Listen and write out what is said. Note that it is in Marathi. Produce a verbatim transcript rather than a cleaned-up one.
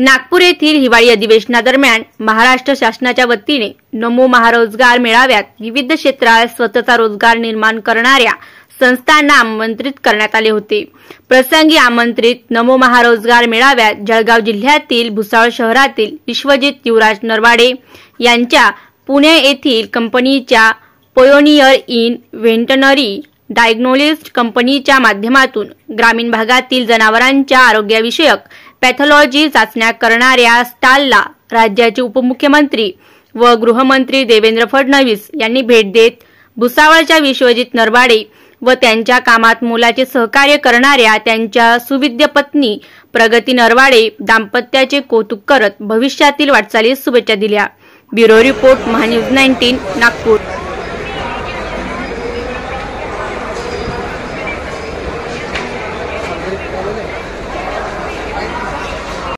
नागपूर येथील हिवाळी अधिवेशनादरम्यान महाराष्ट्र शासनाच्या वतीने नमो महारोजगार मेळाव्यात विविध क्षेत्रात स्वतःचा रोजगार निर्माण करणाऱ्या संस्थांना आमंत्रित करण्यात आले होते। प्रसंगी आमंत्रित नमो महारोजगार मेळाव्यात जळगाव जिल्ह्यातील भुसावळ शहरातील विश्वजित युवराज नरवाडे यांच्या पुणे येथील कंपनीच्या पायोनियर इन व्हेटरनरी डायग्नोस्टिक्स कंपनीच्या माध्यमातून ग्रामीण भागातील जनावरांच्या आरोग्यविषयक पॅथॉलॉजी चाचण्या करणाऱ्या स्टॉलला राज्याचे उपमुख्यमंत्री व गृहमंत्री देवेंद्र फडणवीस यांनी भेट देत भुसावळच्या विश्वजित नरवाडे व त्यांच्या कामात मोलाचे सहकार्य करणाऱ्या त्यांच्या सुविद्य पत्नी प्रगती नरवाडे दाम्पत्याचे कौतुक करत भविष्यातील वाटचालीस शुभेच्छा दिल्या। Bureau report MahaNews nineteen Nagpur.